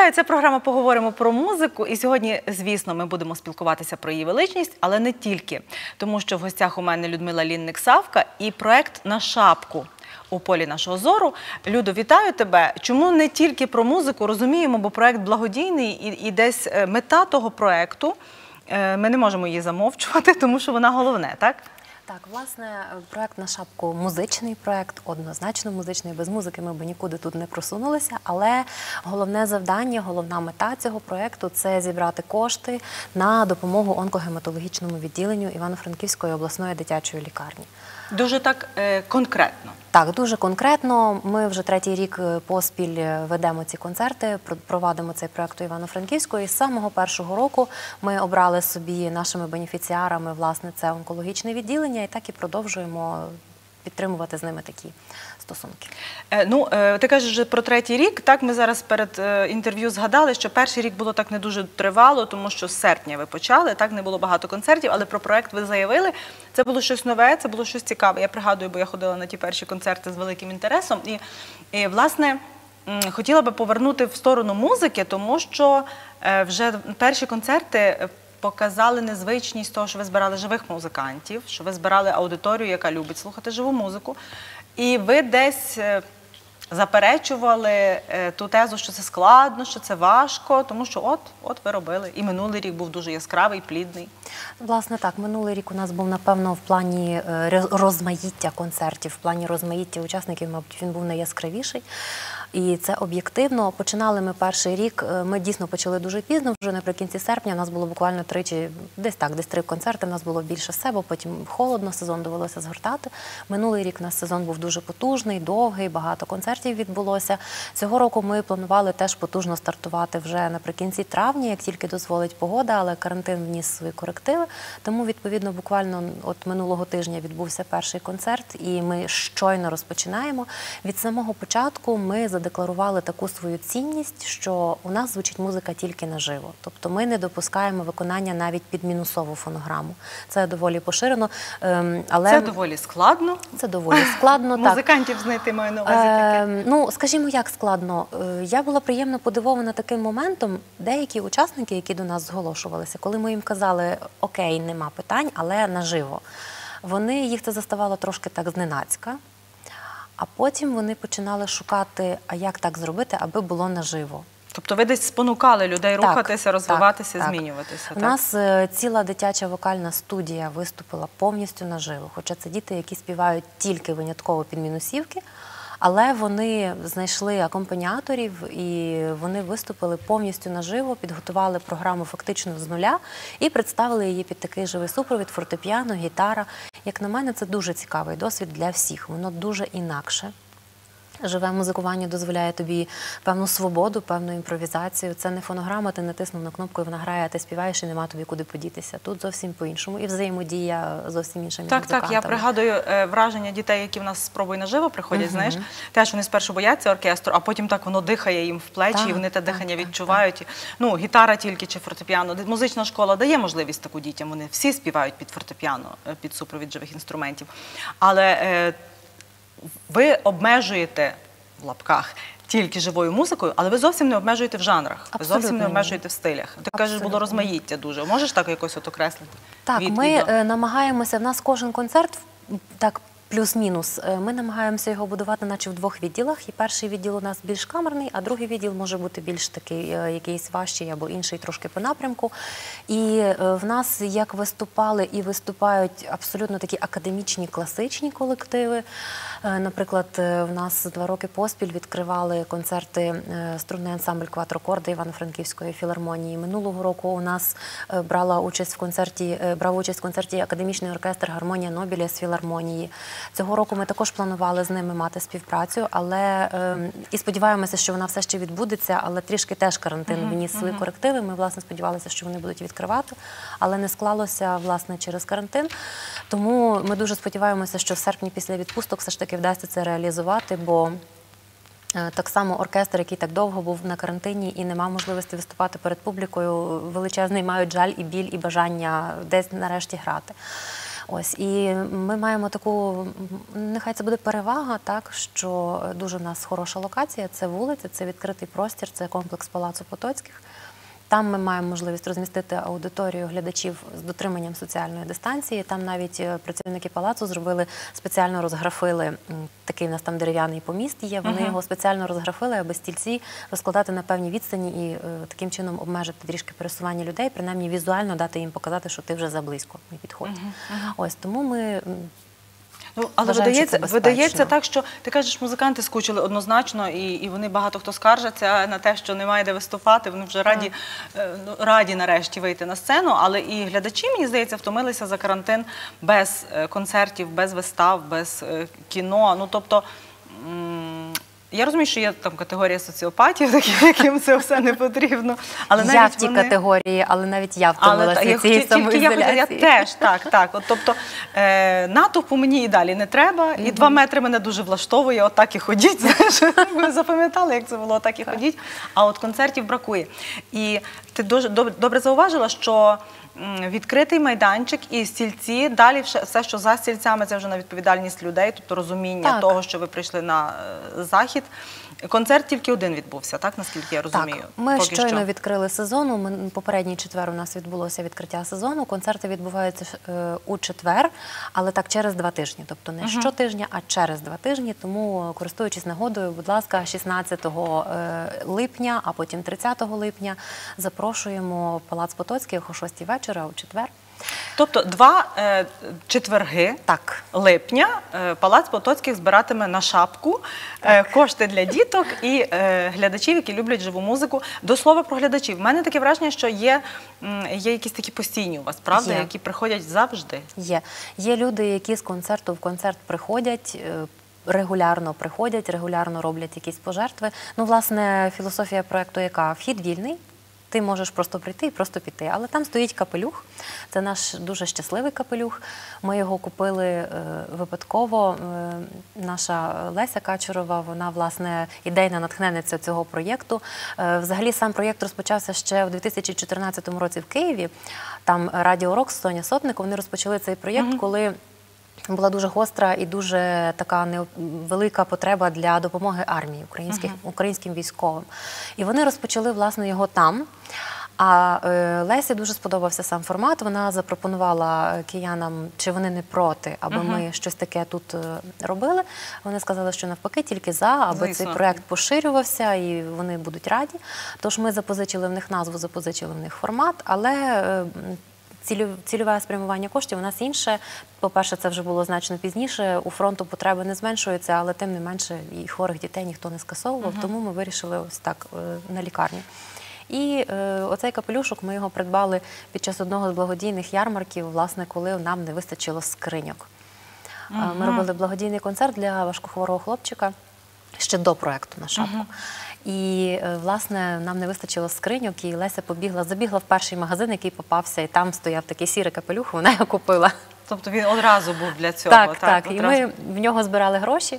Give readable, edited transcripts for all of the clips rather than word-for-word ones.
Вітаю, це програма «Поговоримо про музику». І сьогодні, звісно, ми будемо спілкуватися про її величність, але не тільки. Тому що в гостях у мене Людмила Лінник-Савка і проект «На шапку» у полі нашого зору. Людо, вітаю тебе. Чому не тільки про музику? Розуміємо, бо проект благодійний і десь мета того проекту, ми не можемо її замовчувати, тому що вона головне, так? Так, власне, проект «На шапку» – музичний проект, однозначно музичний, без музики ми б нікуди тут не просунулися, але головне завдання, головна мета цього проекту – це зібрати кошти на допомогу онкогематологічному відділенню Івано-Франківської обласної дитячої лікарні. Дуже так конкретно. Так, дуже конкретно. Ми вже третій рік поспіль ведемо ці концерти, провадимо цей проект у Івано-Франківську. І з самого першого року ми обрали собі нашими бенефіціарами, власне, це онкологічне відділення, і так і продовжуємо підтримувати з ними такі стосунки. Ну, ти кажеш вже про третій рік. Так, ми зараз перед інтерв'ю згадали, що перший рік було так не дуже тривало, тому що з серпня ви почали, так, не було багато концертів, але про проект ви заявили. Це було щось нове, це було щось цікаве. Я пригадую, бо я ходила на ті перші концерти з великим інтересом. І власне, хотіла би повернути в сторону музики, тому що вже перші концерти показали незвичність того, що ви збирали живих музикантів, що ви збирали аудиторію, яка любить слухати живу музику. І ви десь заперечували ту тезу, що це складно, що це важко, тому що от ви робили. І минулий рік був дуже яскравий, плідний. Власне, так, минулий рік у нас був, напевно, в плані розмаїття концертів, в плані розмаїття учасників, мабуть, він був найяскравіший. І це об'єктивно. Починали ми перший рік, ми дійсно почали дуже пізно, вже наприкінці серпня. У нас було буквально десь 3 концерти, у нас було більше все, бо потім холодно, сезон довелося згортати. Минулий рік у нас сезон був дуже потужний, довгий, багато концертів відбулося. Цього року ми планували теж потужно стартувати вже наприкінці травня, як тільки дозволить погода, але карантин вніс свої корективи. Тому, відповідно, буквально от минулого тижня відбувся перший концерт, і ми щойно розпочинаємо. Від самого початку ми задекларували таку свою цінність, що у нас звучить музика тільки наживо. Тобто ми не допускаємо виконання навіть під мінусову фонограму. Це доволі поширено. Але це доволі складно. Це доволі складно, так. Музикантів знайти, маю на увазі таке. Ну, скажімо, як складно. Я була приємно подивована таким моментом. Деякі учасники, які до нас зголошувалися, коли ми їм казали, окей, нема питань, але наживо. Їх це заставало трошки так зненацька. А потім вони починали шукати, а як так зробити, аби було наживо. Тобто ви десь спонукали людей рухатися, розвиватися, змінюватися? У нас ціла дитяча вокальна студія виступила повністю наживо. Хоча це діти, які співають тільки винятково під мінусівки, але вони знайшли акомпаніаторів і вони виступили повністю наживо, підготували програму фактично з нуля і представили її під такий живий супровід, фортепіано, гітара. Як на мене, це дуже цікавий досвід для всіх. Воно дуже інакше. Живе музикування дозволяє тобі певну свободу, певну імпровізацію. Це не фонограма, ти натиснув на кнопку і вона грає, а ти співаєш і нема тобі куди подітися. Тут зовсім по-іншому і взаємодія зовсім інша між музикантами. Так, я пригадую враження дітей, які в нас «Спробуй наживо» приходять, знаєш. Теж вони спершу бояться оркестру, а потім так воно дихає їм в плечі, і вони те дихання відчувають. Ну, гітара тільки чи фортепіано. Музична школа дає можливість таку дітям, вони всі співають під фортепіано, під супровід живих інструментів. Але ви обмежуєте, в лапках, тільки живою музикою, але ви зовсім не обмежуєте в жанрах, ви зовсім не обмежуєте в стилях. Ти кажеш, було розмаїття дуже. Можеш так якось окреслити? Так, ми намагаємося, в нас кожен концерт, так, плюс-мінус, ми намагаємося його будувати наче в 2 відділах. І перший відділ у нас більш камерний, а другий відділ може бути більш такий, якийсь важчий або інший трошки по напрямку. І в нас як виступали і виступають абсолютно такі академічні, класичні колективи. Наприклад, в нас 2 роки поспіль відкривали концерти струнний ансамбль «Кватрокорди» Івано-Франківської філармонії. Минулого року у нас брав участь в концерті академічний оркестр «Гармонія Нобеля» з філармонії. Цього року ми також планували з ними мати співпрацю, але і сподіваємося, що вона все ще відбудеться, але трішки теж карантин вніс свої корективи. Ми, власне, сподівалися, що вони будуть відкривати, але не склалося, власне, через карантин. Тому ми дуже сподіваємося, що в серпні після відпусток все ж таки вдасться це реалізувати, бо так само оркестр, який так довго був на карантині і не мав можливості виступати перед публікою, величезний мають жаль і біль, і бажання десь нарешті грати. Ось, і ми маємо таку, нехай це буде перевага, так, що дуже в нас хороша локація, це вулиця, це відкритий простір, це комплекс Палацу Потоцьких. Там ми маємо можливість розмістити аудиторію глядачів з дотриманням соціальної дистанції. Там навіть працівники палацу зробили, спеціально розграфили, такий у нас там дерев'яний поміст є, вони його спеціально розграфили, аби стільці розкладати на певній відстані і таким чином обмежити трішки пересування людей, принаймні візуально дати їм показати, що ти вже заблизько не підходь. Ось, тому ми... Ну, але видається так, що ти кажеш, музиканти скучили однозначно, і вони багато хто скаржаться на те, що немає де виступати, вони вже раді нарешті вийти на сцену, але і глядачі, мені здається, втомилися за карантин без концертів, без вистав, без кіно. Ну, тобто, я розумію, що є там категорія соціопатів, яким це все не потрібно. Але я в тій категорії, але навіть я втомилася від цієї самоізоляції. Я теж, так. От, тобто, натовпу мені і далі не треба, і 2 метри мене дуже влаштовує, отак і ходіть. Ви запам'ятали, як це було, отак і ходіть. А от концертів бракує. І ти дуже добре зауважила, що відкритий майданчик і стільці, далі все, що за стільцями, це вже на відповідальність людей, тобто розуміння того, що ви прийшли на захід. Концерт тільки один відбувся, так, наскільки я розумію? Так, ми щойно відкрили сезон, попередній четвер у нас відбулося відкриття сезону, концерти відбуваються у четвер, але так через 2 тижні, тобто не щотижня, а через 2 тижні, тому, користуючись нагодою, будь ласка, 16 липня, а потім 30 липня запрошуємо Палац Потоцьких о 6 вечора у четвер. Тобто 2 четверги липня Палац Потоцьких збиратиме на шапку кошти для діток і глядачів, які люблять живу музику. До слова про глядачів. В мене таке враження, що є якісь такі постійні у вас, правда, які приходять завжди? Є люди, які з концерту в концерт приходять, регулярно роблять якісь пожертви. Ну, власне, філософія проєкту яка? Вхід вільний. Ти можеш просто прийти і просто піти. Але там стоїть капелюх. Це наш дуже щасливий капелюх. Ми його купили випадково. Наша Леся Качурова, вона, власне, ідейна натхненниця цього проєкту. Взагалі, сам проєкт розпочався ще в 2014 році в Києві. Там Радіо Рок з Соня Сотник, вони розпочали цей проєкт, коли була дуже гостра і дуже така велика потреба для допомоги армії, українським військовим. І вони розпочали, власне, його там. А Лесі дуже сподобався сам формат. Вона запропонувала киянам, чи вони не проти, аби ми щось таке тут робили. Вони сказали, що навпаки, тільки за, аби цей проєкт поширювався і вони будуть раді. Тож ми запозичили в них назву, запозичили в них формат, але цільове спрямування коштів у нас інше. По-перше, це вже було значно пізніше. У фронту потреби не зменшуються, але тим не менше і хворих дітей ніхто не скасовував, тому ми вирішили ось так на лікарню. І оцей капелюшок, ми його придбали під час одного з благодійних ярмарків, власне, коли нам не вистачило скриньок. Ми робили благодійний концерт для важкохворого хлопчика ще до проєкту на шапку. І, власне, нам не вистачило скриньок, і Леся забігла в перший магазин, який попався, і там стояв такий сірий капелюх, вона його купила. Тобто він одразу був для цього? Так. І ми в нього збирали гроші.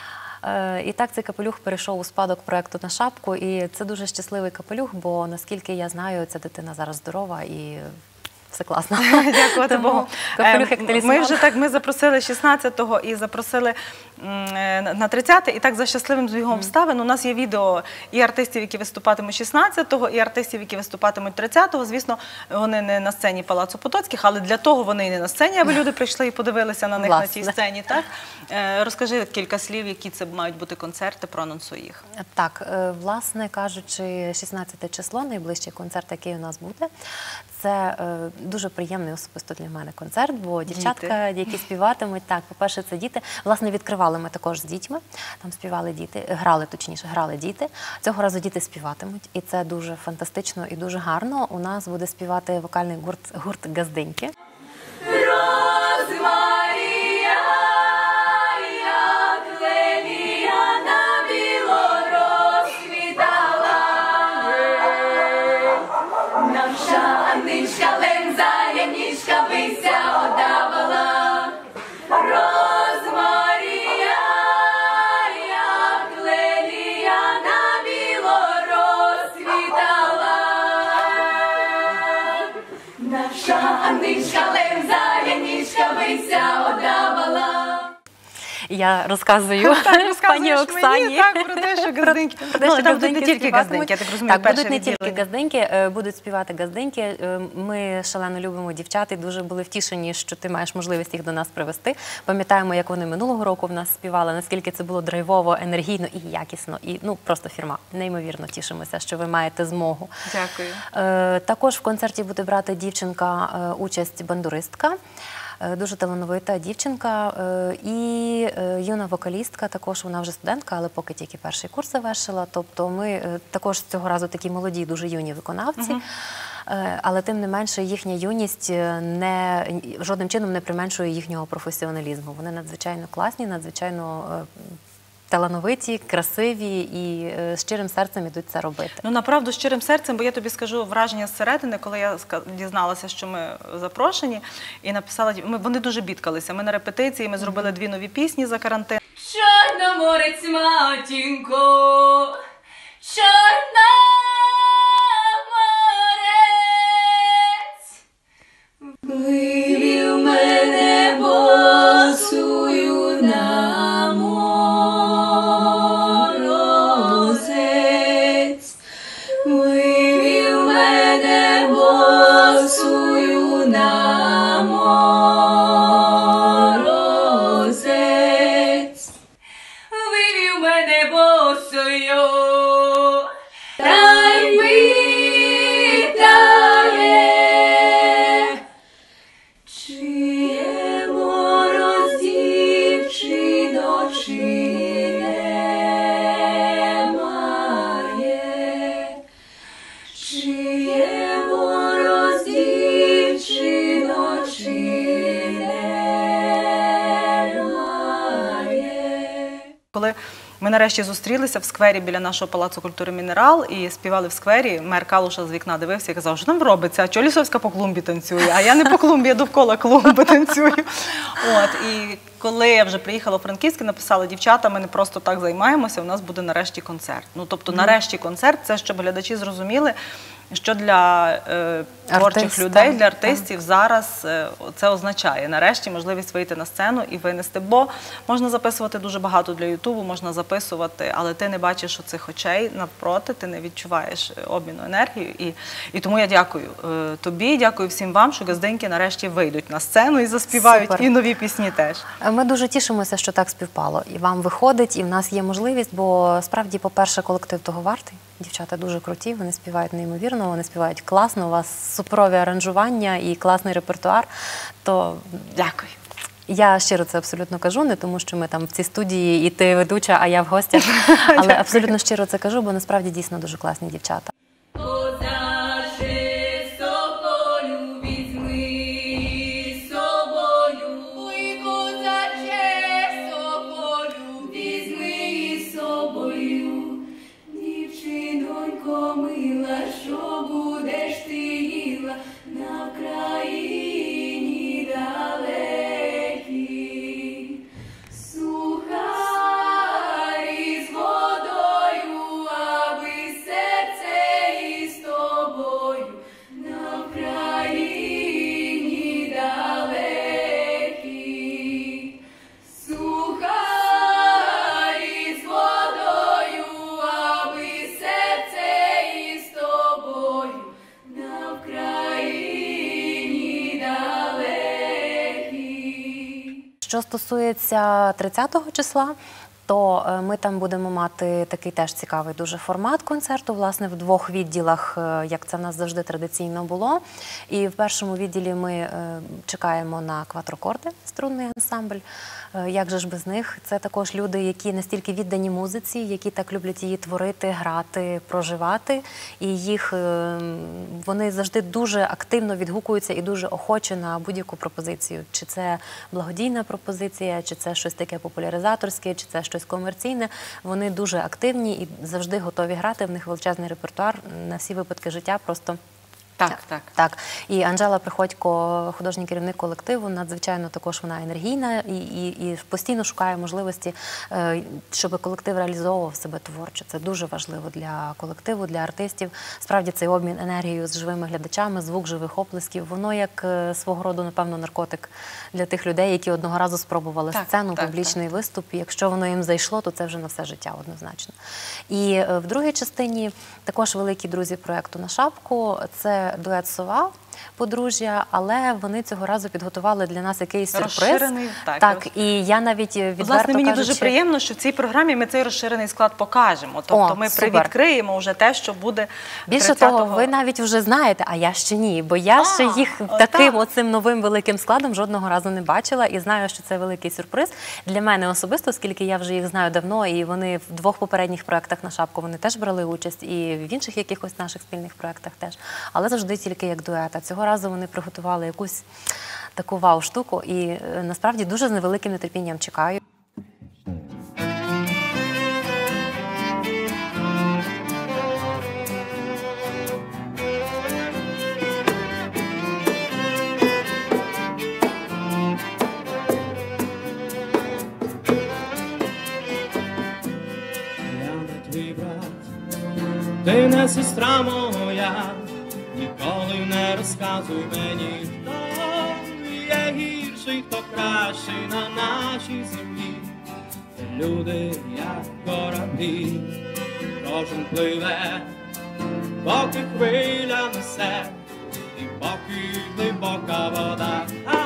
І так цей капелюх перейшов у спадок проєкту на шапку. І це дуже щасливий капелюх, бо, наскільки я знаю, ця дитина зараз здорова і все класно. Дякувати Богу. Капелюх як талісман. Ми запросили 16-го і запросили на 30-й, і так за щасливим збігом обставин. У нас є відео і артистів, які виступатимуть 16-го, і артистів, які виступатимуть 30-го. Звісно, вони не на сцені Палацу Потоцьких, але для того вони і не на сцені, аби люди прийшли і подивилися на них на цій сцені. Розкажи кілька слів, які це мають бути концерти, проанонсуй їх. Так, власне кажучи, 16 число, найближчий концерт, який у нас буде, це дуже приємний особисто для мене концерт, бо дівчатка, які співатимуть, так, по-перше, це діти. Власне, відкривали ми також з дітьми, там співали діти, грали діти. Цього разу діти співатимуть, і це дуже фантастично і дуже гарно. У нас буде співати вокальний гурт «Газденьки». Наша Анничка Левза, Янічка бися одавала. Я розказую пані розказуєш Оксані. мені, так, про те, що газденьки. Про те, Ну, що там будуть не газденьки тільки співатимуть. газденьки, я так розумію, Так, перше будуть не тільки відділення. газденьки, будуть співати газденьки. Ми шалено любимо дівчат і дуже були втішені, що ти маєш можливість їх до нас привезти. Пам'ятаємо, як вони минулого року в нас співали, наскільки це було драйвово, енергійно і якісно. І, ну, просто фірма. Неймовірно тішимося, що ви маєте змогу. Дякую. Також в концерті буде брати дівчинка участь бандуристка. Дуже талановита дівчинка і юна вокалістка, також вона вже студентка, але поки тільки перший курс завершила. Тобто ми також цього разу такі молоді, дуже юні виконавці, але тим не менше їхня юність жодним чином не применшує їхнього професіоналізму. Вони надзвичайно класні, надзвичайно талановиті, красиві і щирим серцем ідуть це робити. Ну, направду, щирим серцем, бо я тобі скажу враження зсередини, коли я дізналася, що ми запрошені, і написала, вони дуже бідкалися. Ми на репетиції, ми зробили 2 нові пісні за карантин. Чорноморець, матінко, Чорноморець, вивів мене босую на морозець, вивів мене босую на морозець, вивів мене босою, та й питає, чи є мороз, дівчино, чи немає, чи є мороз, дівчино, чи немає. Коли ми нарешті зустрілися в сквері біля нашого Палацу культури «Мінерал» і співали в сквері, мер Калуша з вікна дивився і казав, що там робиться, а чого Лісовська по клумбі танцює, а я не по клумбі, я довкола клумби танцюю. От, і коли я вже приїхала в Франківськ, написала, дівчата, ми не просто так займаємося, у нас буде нарешті концерт. Ну, тобто, нарешті концерт, це щоб глядачі зрозуміли, що для творчих людей, для артистів зараз це означає. Нарешті можливість вийти на сцену і винести. Бо можна записувати дуже багато для Ютубу, можна записувати, але ти не бачиш оцих очей навпроти, ти не відчуваєш обміну енергії. І тому я дякую тобі, дякую всім вам, що газденьки нарешті вийдуть на сцену і заспівають, Супер. і нові пісні теж. Ми дуже тішимося, що так співпало. І вам виходить, і в нас є можливість, бо справді, по-перше, колектив того вартий. Дівчата дуже круті, вони співають неймовірно, вони співають класно, у вас супрові аранжування і класний репертуар. То Дякую. я щиро це абсолютно кажу, не тому, що ми там в цій студії і ти ведуча, а я в гостях, але абсолютно щиро це кажу, бо насправді дійсно дуже класні дівчата. Козаче собою візьми собою, ой, козаче собою візьми собою, дівчинонько мила, що будеш ти їла на країні далекій, сухарі з водою, аби серце із тобою на країні далекій, сухарі з водою, аби серце із тобою на країні далекій. Що стосується 30-го числа, то ми там будемо мати такий теж цікавий дуже формат концерту, власне, в 2 відділах, як це в нас завжди традиційно було. І в першому відділі ми чекаємо на квадрокорди, струнний ансамбль. Як же ж без них? Це також люди, які настільки віддані музиці, які так люблять її творити, грати, проживати. І вони завжди дуже активно відгукуються і дуже охоче на будь-яку пропозицію. Чи це благодійна пропозиція, чи це щось таке популяризаторське, чи це щось комерційне. Вони дуже активні і завжди готові грати. В них величезний репертуар на всі випадки життя. Просто Так. Так, і Анжела Приходько, художній керівник колективу, надзвичайно також вона енергійна і постійно шукає можливості, щоб колектив реалізовував себе творчо. Це дуже важливо для колективу, для артистів. Справді цей обмін енергією з живими глядачами, звук живих оплесків, воно як свого роду, напевно, наркотик для тих людей, які одного разу спробували сцену, публічний виступ. І якщо воно їм зайшло, то це вже на все життя однозначно. І в другій частині також великі друзі проєкту «На шапку» – це дует «Сова», подружжя, але вони цього разу підготували для нас якийсь сюрприз. Розширений, так. І я навіть відверто Власне, мені кажучи, дуже приємно, що в цій програмі ми цей розширений склад покажемо. Тобто ми супер. привідкриємо вже те, що буде Більше 30-го. того, ви навіть вже знаєте, а я ще ні, бо я ще їх таким оцим новим великим складом жодного разу не бачила і знаю, що це великий сюрприз. Для мене особисто, оскільки я вже їх знаю давно, і вони в двох попередніх проєктах «На шапку» вони теж брали участь, і в інших якихось наших спільних проєктах теж, але завжди тільки як дует. А цього разу вони приготували якусь таку вау-штуку, і насправді дуже з невеликим нетерпінням чекаю. Я не твій брат, ти не сестра моя, ніколи не розказуй мені, хто є гірший, хто кращий на нашій землі. Люди, як кораблі, кожен пливе, поки хвиля несе, і поки глибока вода,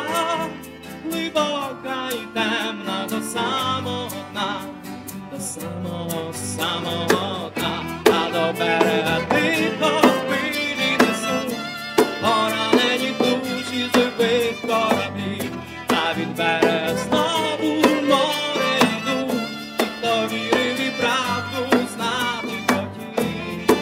глибока і темна до самого дна, до самого дна, а до берега тихо хвилі несуть поранені душі живих кораблів, а від берега знову в море йдуть, ті, хто вірив і правду знати хотів.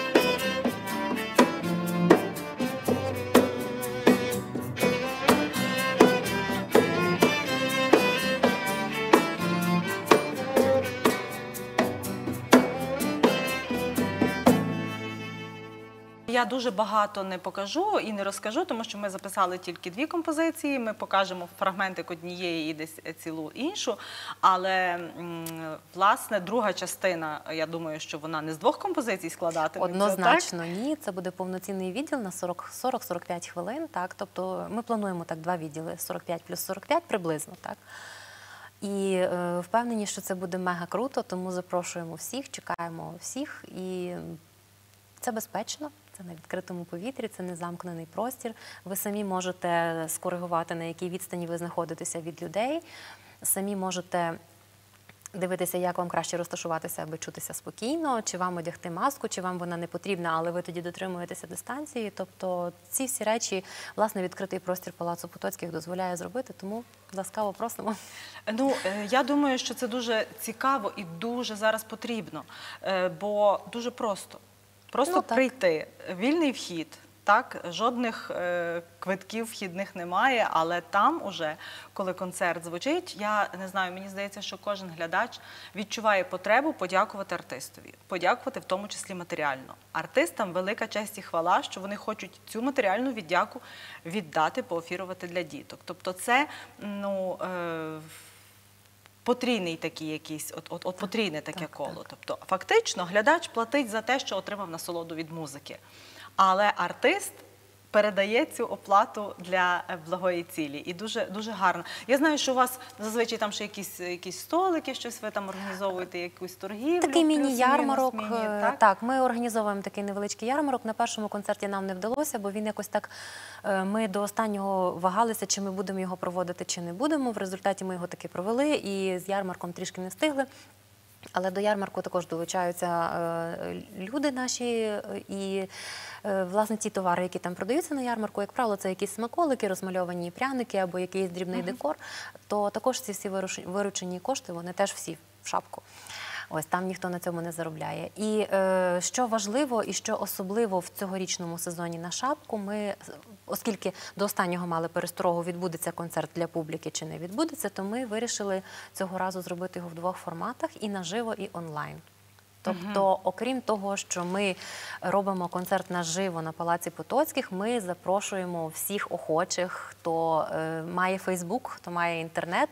Я дуже багато не покажу і не розкажу, тому що ми записали тільки 2 композиції, ми покажемо фрагментик однієї і десь цілу іншу, але, власне, друга частина, я думаю, що вона не з 2 композицій складатиметься, Однозначно ні, це буде повноцінний відділ на 40-45 хвилин, так, тобто ми плануємо так 2 відділи, 45 плюс 45 приблизно, так. І впевнені, що це буде мега круто, тому запрошуємо всіх, чекаємо всіх, і це безпечно, це на відкритому повітрі, це не замкнений простір. Ви самі можете скоригувати, на якій відстані ви знаходитеся від людей, самі можете дивитися, як вам краще розташуватися, аби чутися спокійно, чи вам одягти маску, чи вам вона не потрібна, але ви тоді дотримуєтеся дистанції. Тобто ці всі речі, власне, відкритий простір Палацу Потоцьких дозволяє зробити, тому ласкаво просимо. Ну, я думаю, що це дуже цікаво і дуже зараз потрібно, бо дуже просто. Просто прийти, вільний вхід, так, жодних квитків вхідних немає, але там уже, коли концерт звучить, я не знаю, мені здається, що кожен глядач відчуває потребу подякувати артистові, подякувати в тому числі матеріально. Артистам велика честь і хвала, що вони хочуть цю матеріальну віддяку віддати, поофірувати для діток. Тобто це, ну, потрійний такий якийсь, потрійне таке коло. Тобто фактично глядач платить за те, що отримав насолоду від музики. Але артист передає цю оплату для благої цілі. І дуже, дуже гарно. Я знаю, що у вас зазвичай там ще якісь столики, щось ви там організовуєте, якусь торгівлю. Такий міні-ярмарок. Так, ми організовуємо такий невеличкий ярмарок. На першому концерті нам не вдалося, бо він якось так, ми до останнього вагалися, чи ми будемо його проводити, чи не будемо. В результаті ми його таки провели і з ярмарком трішки не встигли. Але до ярмарку також долучаються люди наші і, власне, ті товари, які там продаються на ярмарку, як правило, це якісь смаколики, розмальовані пряники або якийсь дрібний декор, то також ці всі виручені кошти, вони теж всі в шапку. Ось там ніхто на цьому не заробляє. І що важливо і що особливо в цьогорічному сезоні «На шапку», ми, оскільки до останнього мали пересторогу, відбудеться концерт для публіки чи не відбудеться, то ми вирішили цього разу зробити його в 2 форматах – і наживо, і онлайн. Тобто, окрім того, що ми робимо концерт наживо на Палаці Потоцьких, ми запрошуємо всіх охочих, хто має Фейсбук, хто має інтернет,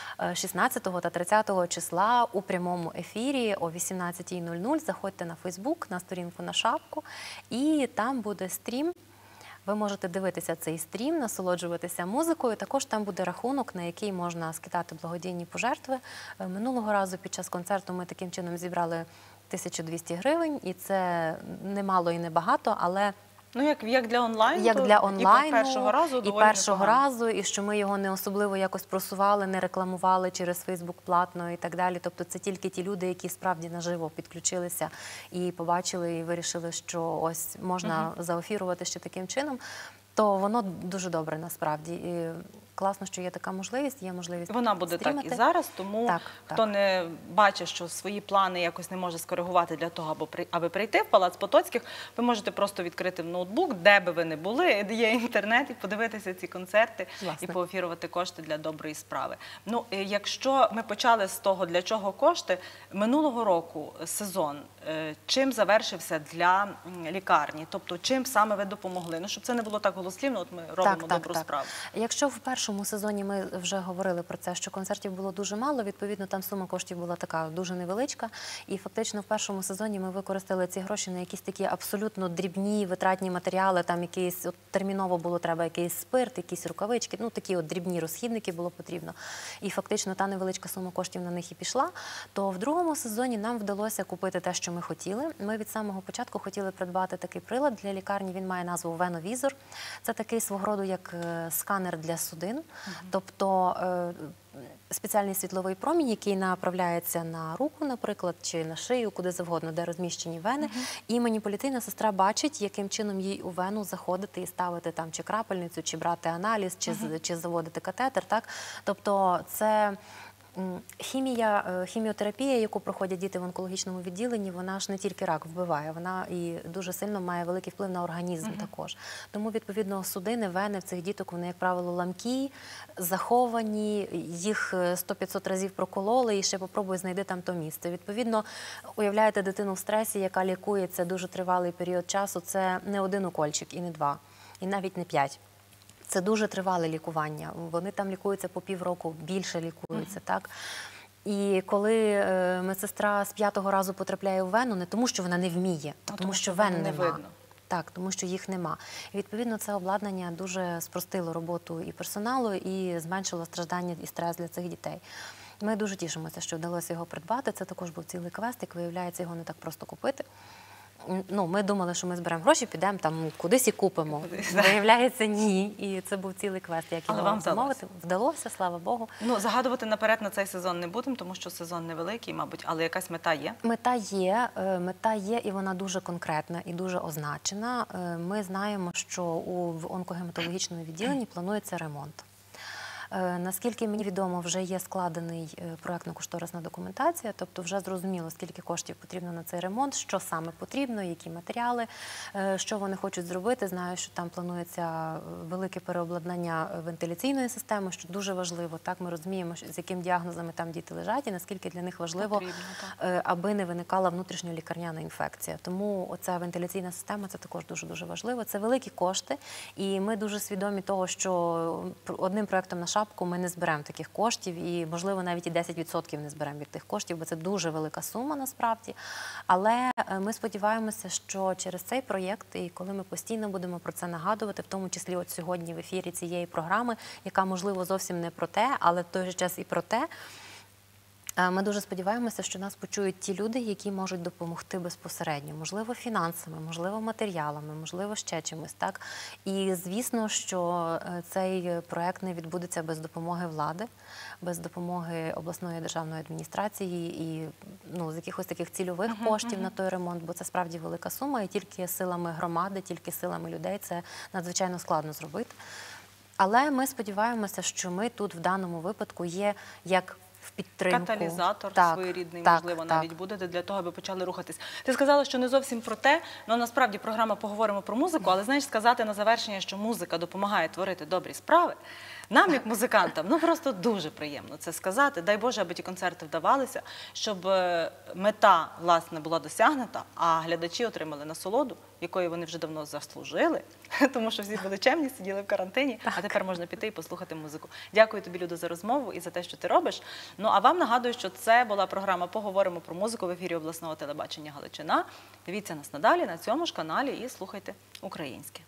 16 та 30 числа у прямому ефірі о 18:00 заходьте на Фейсбук, на сторінку «На шапку», і там буде стрім. Ви можете дивитися цей стрім, насолоджуватися музикою. Також там буде рахунок, на який можна скидати благодійні пожертви. Минулого разу під час концерту ми таким чином зібрали 1200 гривень, і це не мало і не багато, але Ну, як для онлайну, як для онлайну, і першого разу і доволі першого непогано. разу, і що ми його не особливо якось просували, не рекламували через Фейсбук платно і так далі. Тобто це тільки ті люди, які справді наживо підключилися і побачили, і вирішили, що ось можна заофірувати ще таким чином. То воно дуже добре насправді. І класно, що є така можливість, є можливість Вона буде стрімати. так і зараз, тому Так, хто так. не бачить, що свої плани якось не може скоригувати для того, аби прийти в Палац Потоцьких, ви можете просто відкрити ноутбук, де би ви не були, де є інтернет, і подивитися ці концерти, Власне. і поофірувати кошти для доброї справи. Ну, якщо ми почали з того, для чого кошти, минулого року сезон, чим завершився для лікарні? Тобто, чим саме ви допомогли? Ну, щоб це не було так голослівно, от ми робимо добру справу. Якщо в першому сезоні ми вже говорили про це, що концертів було дуже мало, відповідно, там сума коштів була така дуже невеличка, і фактично в першому сезоні ми використали ці гроші на якісь такі абсолютно дрібні витратні матеріали, там якийсь, от терміново було треба якийсь спирт, якісь рукавички, ну такі от дрібні розхідники було потрібно. І фактично та невеличка сума коштів на них і пішла. То в другому сезоні нам вдалося купити те, що ми хотіли. Ми від самого початку хотіли придбати такий прилад для лікарні, він має назву Веновізор. Це такий свого роду як сканер для судин, тобто спеціальний світловий промінь, який направляється на руку, наприклад, чи на шию, куди завгодно, де розміщені вени, і маніпуляційна сестра бачить, яким чином їй у вену заходити і ставити там чи крапельницю, чи брати аналіз, чи заводити катетер, так? Тобто це хіміотерапія, яку проходять діти в онкологічному відділенні, вона ж не тільки рак вбиває, вона і дуже сильно має великий вплив на організм також. Тому, відповідно, судини, вени в цих діток, вони, як правило, ламкі, заховані, їх 100-500 разів прокололи і ще попробуй знайди там то місце. Відповідно, уявляєте дитину в стресі, яка лікується дуже тривалий період часу, це не один укольчик і не два, і навіть не 5. Це дуже тривале лікування. Вони там лікуються по півроку, більше лікуються, так? І коли медсестра з 5-го разу потрапляє в вену, не тому, що вона не вміє, а тому, що вен не нема. видно. Так, тому що їх нема. І, відповідно, це обладнання дуже спростило роботу і персоналу, і зменшило страждання і стрес для цих дітей. Ми дуже тішимося, що вдалося його придбати. Це також був цілий квест, як виявляється, його не так просто купити. Ну, ми думали, що ми зберемо гроші, підемо там кудись і купимо. Виявляється, ні. І це був цілий квест, як Але його вам замовити. Вдалося, слава Богу. Ну, загадувати наперед на цей сезон не будемо, тому що сезон невеликий, мабуть, але якась мета є. Мета є, і вона дуже конкретна і дуже означена. Ми знаємо, що в онкогематологічному відділенні планується ремонт. Наскільки мені відомо, вже є складений проєктно-кошторисна документація, тобто вже зрозуміло, скільки коштів потрібно на цей ремонт, що саме потрібно, які матеріали, що вони хочуть зробити. Знаю, що там планується велике переобладнання вентиляційної системи, що дуже важливо. Так, ми розуміємо, з яким діагнозами там діти лежать і наскільки для них важливо, аби не виникала внутрішньолікарняна інфекція. Тому оця вентиляційна система – це також дуже-дуже важливо. Це великі кошти, і ми дуже свідомі того, що одним проєктом на шапку ми не зберемо таких коштів і, можливо, навіть і 10% не зберемо від тих коштів, бо це дуже велика сума насправді. Але ми сподіваємося, що через цей проєкт, і коли ми постійно будемо про це нагадувати, в тому числі от сьогодні в ефірі цієї програми, яка, можливо, зовсім не про те, але в той же час і про те, ми дуже сподіваємося, що нас почують ті люди, які можуть допомогти безпосередньо, можливо, фінансами, можливо, матеріалами, можливо, ще чимось, так? І, звісно, що цей проект не відбудеться без допомоги влади, без допомоги обласної державної адміністрації і з якихось таких цільових коштів на той ремонт, бо це справді велика сума, і тільки силами громади, тільки силами людей це надзвичайно складно зробити. Але ми сподіваємося, що ми тут в даному випадку є як в підтримку. Каталізатор Так, своєрідний, так, можливо, так. навіть будете для того, аби почали рухатись. Ти сказала, що не зовсім про те, ну насправді програма «Поговоримо про музику», але знаєш, сказати на завершення, що музика допомагає творити добрі справи, нам, як музикантам, ну просто дуже приємно це сказати. Дай Боже, аби ті концерти вдавалися, щоб мета, власне, була досягнута, а глядачі отримали насолоду, якої вони вже давно заслужили, тому що всі були чемні, сиділи в карантині, а тепер можна піти і послухати музику. Дякую тобі, Людо, за розмову і за те, що ти робиш. Ну, а вам нагадую, що це була програма «Поговоримо про музику» в ефірі обласного телебачення Галичина. Дивіться нас надалі на цьому ж каналі і слухайте українське.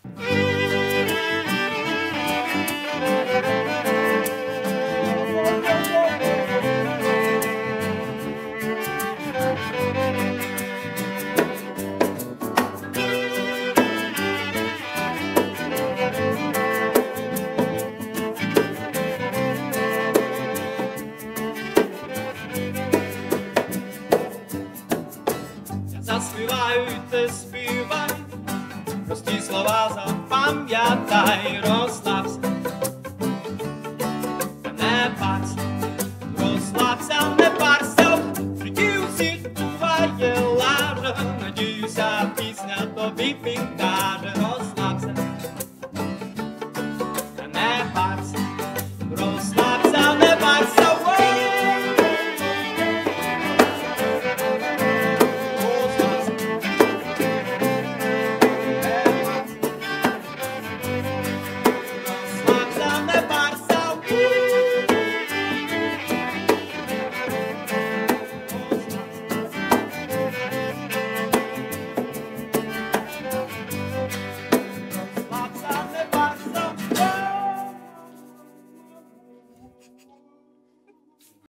Заспіваю й ти співай, прості слова запам'ятай, розслабся, не парся, розслабся, не парся, в житті усіх буває лажа, надіюся, пісня тобі підкаже.